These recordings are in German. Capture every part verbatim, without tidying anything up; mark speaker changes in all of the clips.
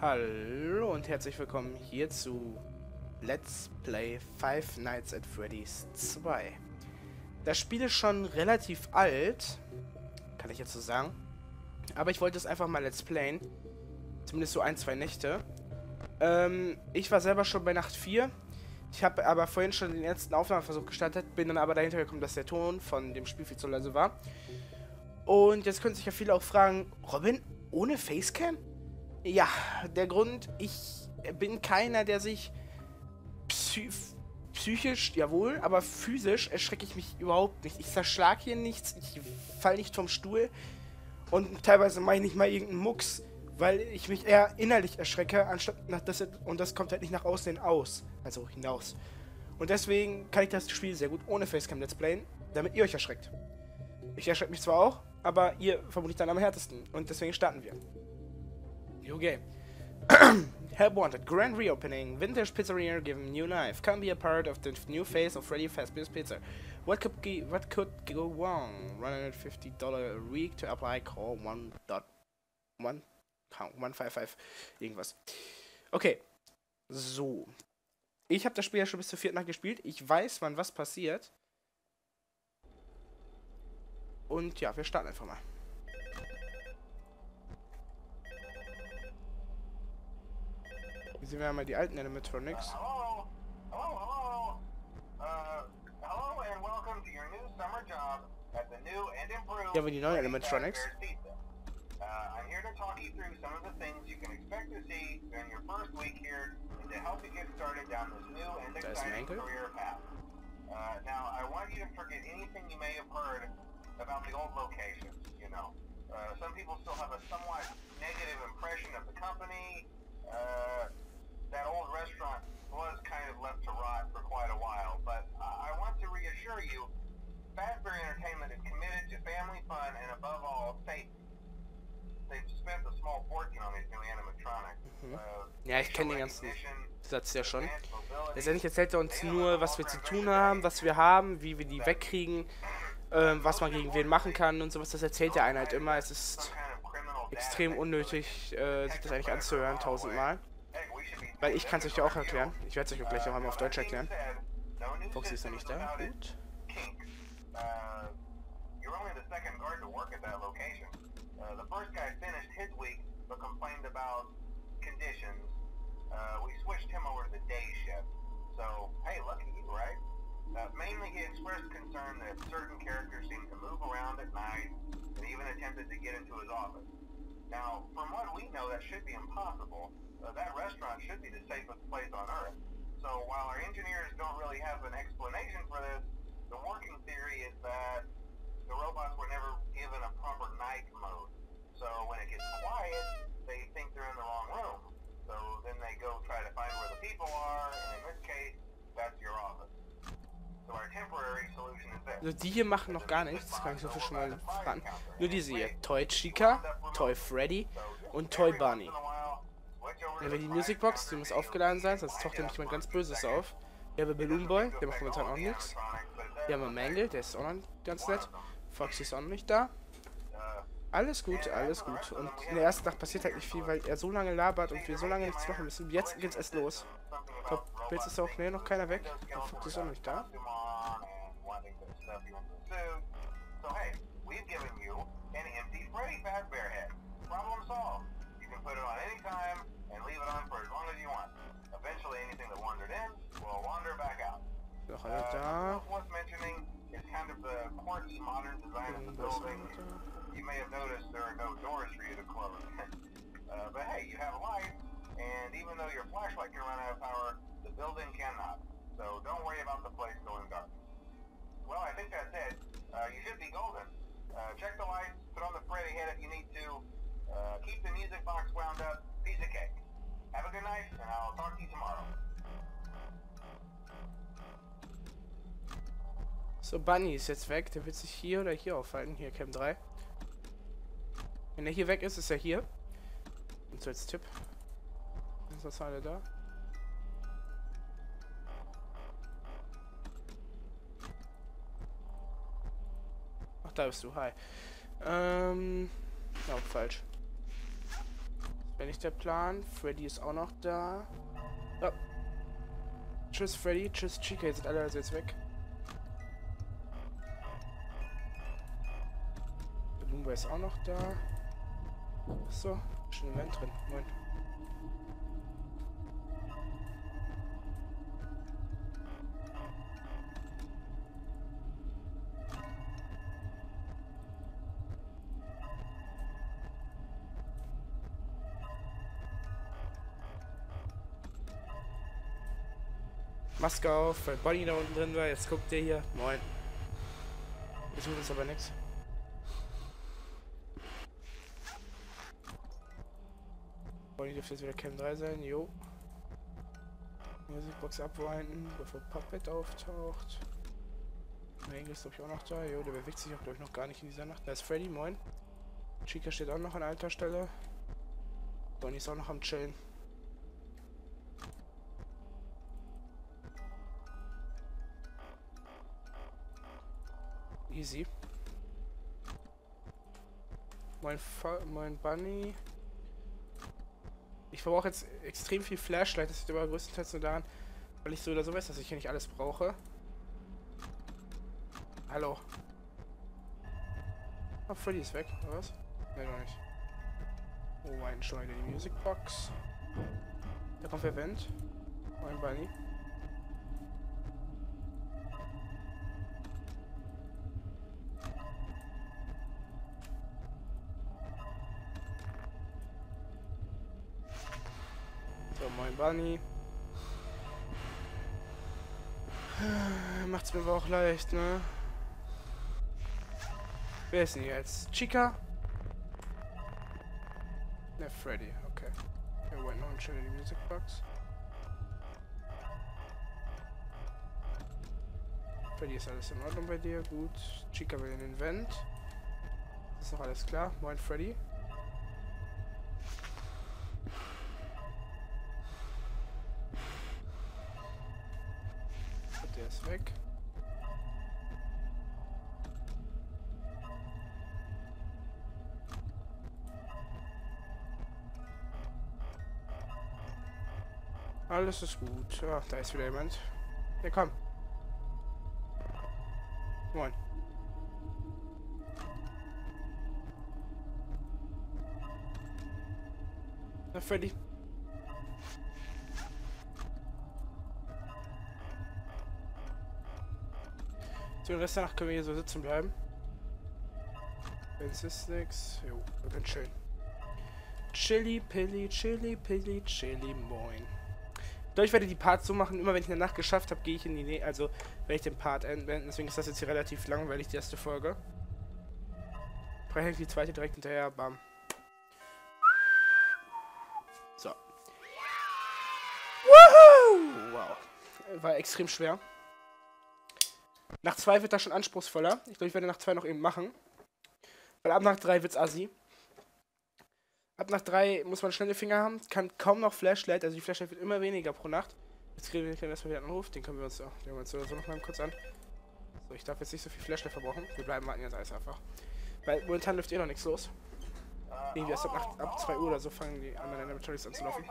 Speaker 1: Hallo und herzlich willkommen hier zu Let's Play Five Nights at Freddy's zwei. Das Spiel ist schon relativ alt, kann ich jetzt so sagen. Aber ich wollte es einfach mal Let's Playen. Zumindest so ein, zwei Nächte. Ähm, ich war selber schon bei Nacht vier. Ich habe aber vorhin schon den ersten Aufnahmeversuch gestartet, bin dann aber dahinter gekommen, dass der Ton von dem Spiel viel zu leise war. Und jetzt können sich ja viele auch fragen, Robin, ohne Facecam? Ja, der Grund, ich bin keiner, der sich psy psychisch, jawohl, aber physisch erschrecke ich mich überhaupt nicht. Ich zerschlag hier nichts, ich fall nicht vom Stuhl und teilweise mache ich nicht mal irgendeinen Mucks, weil ich mich eher innerlich erschrecke, anstatt nach das, und das kommt halt nicht nach außen hin aus, also hinaus. Und deswegen kann ich das Spiel sehr gut ohne Facecam Let's Playen, damit ihr euch erschreckt. Ich erschrecke mich zwar auch, aber ihr vermutlich dann am härtesten und deswegen starten wir. New game. Help wanted. Grand reopening. Vintage Pizzeria given new life. Come be a part of the new phase of Freddy Fazbear's Pizza. What could be, what could go wrong? one hundred fifty dollars a week to apply. Call one dot one one five five irgendwas. Okay. So. Ich habe das Spiel ja schon bis zur vierten Nacht gespielt. Ich weiß, wann was passiert. Und ja, wir starten einfach mal. Hier sehen wir einmal die alten Animatronics.
Speaker 2: Uh, hello, hello, hello. Uh, hello and welcome to your new summer job at the new and improved
Speaker 1: Hier haben wir die neuen Animatronics.
Speaker 2: Uh, I'm here to talk you through some of the things you can expect to see during your first week here and to help you get started down this new and exciting career path. Uh, now, I want you to forget anything you may have heard about the old locations, you know. Uh, some people still have a somewhat negative impression of the company. Uh, that old restaurant was kind of left to rot for quite a while, but uh, I want to reassure you, Fazbear Entertainment is committed to family fun and above all, safety. They've spent a small fortune on these new animatronics.
Speaker 1: Mhm.
Speaker 2: Uh,
Speaker 1: Ja, ich kenne den ganzen Satz ja schon. Letztendlich erzählt er uns nur, was wir zu tun haben, was wir haben, wie wir die wegkriegen, ähm, was man gegen wen machen kann und sowas. Das erzählt der eine halt immer. Es ist extrem unnötig, äh, sich das eigentlich anzuhören, tausendmal. Weil ich kann es euch ja auch erklären. Ich werde es euch auch gleich noch einmal auf Deutsch erklären. Foxy ist noch nicht da. Gut.
Speaker 2: Uh, mainly he expressed concern that certain characters seemed to move around at night and even attempted to get into his office. Now, from what we know, that should be impossible. Uh, that restaurant should be the safest place on Earth. So while our engineers don't really have an explanation for this, the working theory is that the robots were never given a proper night mode. So when it gets quiet, they think they're in the wrong room. So then they go try to find where the people are, and in this case, that's your office. So our temporary solution is this.
Speaker 1: Also die hier machen noch gar nichts, das kann ich so viel schon mal verraten. Nur diese hier. Toy Chica, Toy Freddy und Toy Bunny. Dann wäre die Musicbox, die muss aufgeladen sein, sonst taucht nämlich jemand ganz Böses auf. Hier haben wir Balloon Boy, der macht momentan auch nichts. Hier haben wir Mangle, der ist auch noch ganz nett. Foxy ist auch noch nicht da. Alles gut, alles gut. Und in der ersten Nacht passiert halt nicht viel, weil er so lange labert und wir so lange nichts machen müssen. Jetzt geht's erst los. Ich glaube, jetzt ist auch nee, noch keiner weg. Der Foxy ist auch noch nicht da. Noch einer da.
Speaker 2: You may have noticed there are no doors for you to close. uh, but hey, you have lights, and even though your flashlight can run out of power, the building cannot. So don't worry about the place going dark. Well, I think that's it. Uh, you should be golden. Uh, check the lights, put on the Freddy head if you need to. Uh, keep the music box wound up. Piece of cake. Have a good night, and I'll talk to you tomorrow.
Speaker 1: So, Bunny ist jetzt weg. Der wird sich hier oder hier aufhalten. Hier, Cam drei. Wenn er hier weg ist, ist er hier. Und so als Tipp. Ist das alle da? Ach, da bist du. Hi. Ähm. Ja, falsch. Wenn nicht der Plan. Freddy ist auch noch da. Oh. Tschüss Freddy, tschüss Chica, jetzt sind alle also jetzt weg. Der Lumba ist auch noch da. So, schon im Event drin. Moin. Maske auf, weil Bonnie da unten drin war. Jetzt guckt der hier. Moin. Wir tun uns aber nichts. Bonnie dürfte jetzt wieder Cam drei sein. Jo. Musikbox abwinden, bevor Puppet auftaucht. Engel ist glaube ich auch noch da. Jo, der bewegt sich auch glaube ich noch gar nicht in dieser Nacht. Da ist Freddy. Moin. Chica steht auch noch an alter Stelle. Bonnie ist auch noch am Chillen. Easy. Mein, Fa mein Bunny. Ich verbrauche jetzt extrem viel Flashlight. Das liegt aber größtenteils nur daran, weil ich so oder so weiß, dass ich hier nicht alles brauche. Hallo. Oh, Freddy ist weg, oder was? Ne, noch nicht. Oh, ein schon wieder die Musicbox. Da kommt der Event. Mein Bunny. Moin Bunny. Macht's mir aber auch leicht, ne? Wer ist denn jetzt? Chica? Ne, Freddy, okay. Wir wollen noch ein schön in die Musicbox. Freddy, ist alles in Ordnung bei dir? Gut. Chica will in den Vent. Ist noch alles klar? Moin Freddy. Der ist weg. Alles ist gut. Ah, da ist wieder jemand. Ja, komm. Moin. Na, Freddy. Den Rest der Nacht können wir hier so sitzen bleiben. Wenn es ist nix. Jo, wir können chillen. Chili, Pilli, Chili, Pilli, Chili, moin. Ich glaube, ich werde die Parts so machen, immer wenn ich eine Nacht geschafft habe, gehe ich in die Nähe, also werde ich den Part enden. Deswegen ist das jetzt hier relativ langweilig, die erste Folge. Vielleicht die zweite direkt hinterher, bam. So. Woohoo! Wow. War extrem schwer. Nach zwei wird das schon anspruchsvoller. Ich glaube, ich werde nach zwei noch eben machen. Weil ab nach drei wird's assi. Ab nach drei muss man schnelle Finger haben. Kann kaum noch Flashlight. Also die Flashlight wird immer weniger pro Nacht. Jetzt kriegen wir erstmal wieder einen Anruf. Den können wir uns so, den wir uns so, so noch mal kurz an. So, ich darf jetzt nicht so viel Flashlight verbrauchen. Wir bleiben warten jetzt alles einfach. Weil momentan läuft eh noch nichts los. Irgendwie erst ab, nach, ab zwei Uhr oder so fangen die anderen Animatronics an zu laufen.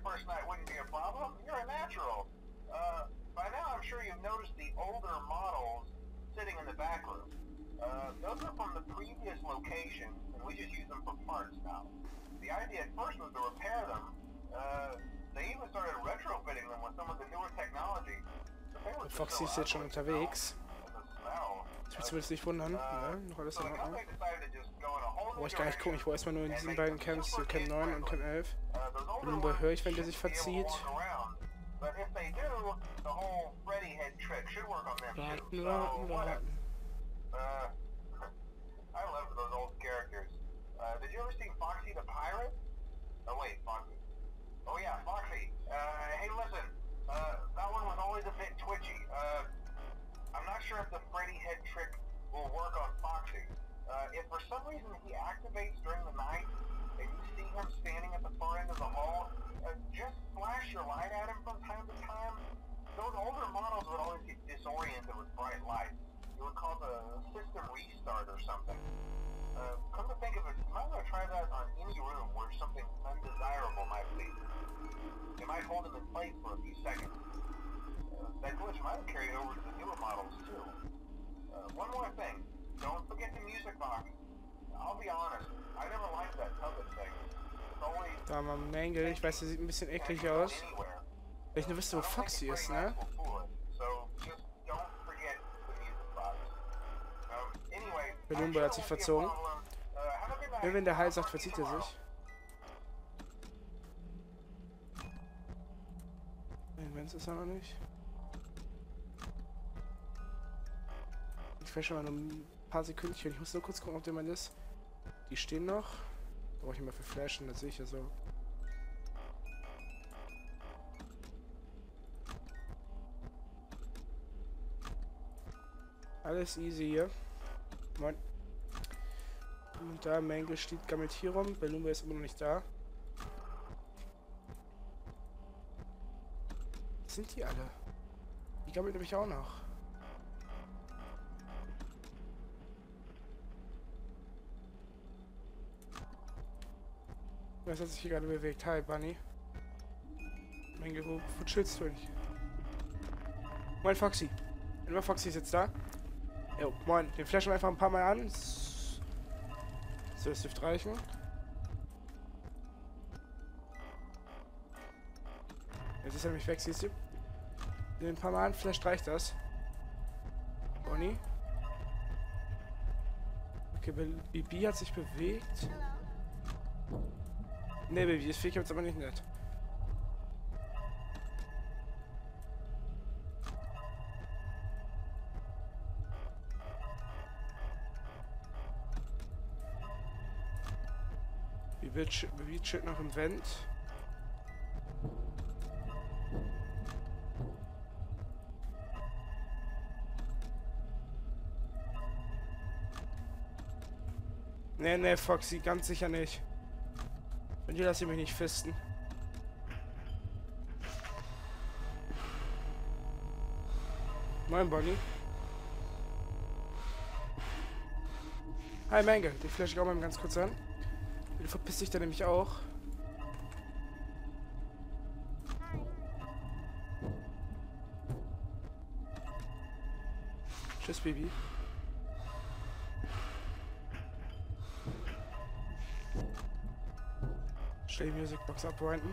Speaker 1: By now, I'm sure you've noticed the older models sitting in the back room. Uh, those are from the previous location, and we just use them for parts now. The idea at first was to repair them. Uh, they even started retrofitting them with some of the newer technology. Foxy ist jetzt schon unterwegs. Das will zumindest nicht wundern. Ja, noch alles in Ordnung. Brauche ich gar nicht gucken, ich brauche erstmal nur in diesen beiden Camps, so Cam neun und Cam elf. Und nun höre ich, wenn der sich verzieht. But if they do, the whole Freddy head trick should work on them too. So, what? Uh, I love those old characters. Uh, did you ever see Foxy the Pirate? Oh wait, Foxy. Oh yeah, Foxy. Uh, hey listen, uh, that one was always a bit twitchy. Uh, I'm not sure if the Freddy head trick will work on Foxy. Uh, if for some reason he activates during the night, and you see him standing at the far end of the hall, Uh, just flash your light at him from time to time. Those older models would always get disoriented with bright lights. It would
Speaker 2: that'll carry over to the newer models too. Uh, one more thing, don't forget the music box. I'll be honest, I never liked that puppet thing. It's always...
Speaker 1: Da mal Mangle, ich weiß, der sieht ein bisschen eklig aus. Wenn ich nur wüsste, wo Foxy ist, ne? Belumbo hat sich verzogen. Wenn der Heil sagt, verzieht er sich. Wenn es ist er noch nicht. Ich fährt schon mal nur ein paar Sekündchen. Ich muss nur kurz gucken, ob der Mann ist. Die stehen noch. Brauche ich immer für Flashen, das sehe ich ja so. Alles easy hier. Moin. Und da, Mangle steht, gammelt hier rum. Belumbo ist immer noch nicht da. Was sind die alle? Die gammelt nämlich auch noch. Was hat sich hier gerade bewegt? Hi, Bunny. Mangle, wo, wo chillst du nicht? Moin, Foxy. Immer Foxy ist jetzt da. Jo, moin. Den flashen wir einfach ein paar Mal an. So, das dürfte reichen. Jetzt ist er nämlich weg, siehst du? Den ein paar Mal an, vielleicht reicht das. Bonnie. Okay, Bibi hat sich bewegt. Ne, Baby, das Viech jetzt aber nicht nett. Bibi chillt noch im Vent. Ne, ne, Foxy, ganz sicher nicht. Und hier lasse ich mich nicht fisten. Moin, Bonnie. Hi, Mangle. Den flash ich auch mal ganz kurz an. Du verpisst dich da nämlich auch. Tschüss, Baby. Stell die Musicbox abwinden.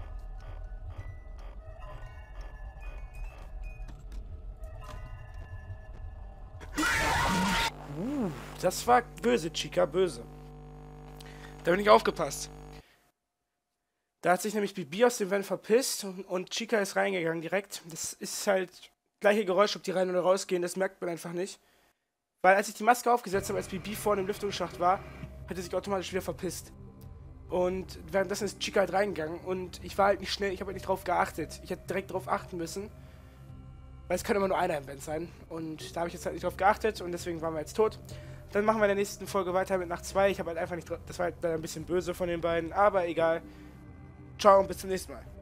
Speaker 1: Uh, das war böse, Chica, böse. Da bin ich aufgepasst. Da hat sich nämlich Bibi aus dem Van verpisst und, und Chica ist reingegangen direkt. Das ist halt gleiche Geräusch, ob die rein oder rausgehen, das merkt man einfach nicht. Weil als ich die Maske aufgesetzt habe, als Bibi vorne im Lüftungsschacht war, hat er sich automatisch wieder verpisst. Und währenddessen ist Chica halt reingegangen und ich war halt nicht schnell, ich habe halt nicht drauf geachtet. Ich hätte direkt drauf achten müssen. Weil es kann immer nur einer im Van sein. Und da habe ich jetzt halt nicht drauf geachtet und deswegen waren wir jetzt tot. Dann machen wir in der nächsten Folge weiter mit Nacht zwei. Ich habe halt einfach nicht... Das war halt ein bisschen böse von den beiden, aber egal. Ciao und bis zum nächsten Mal.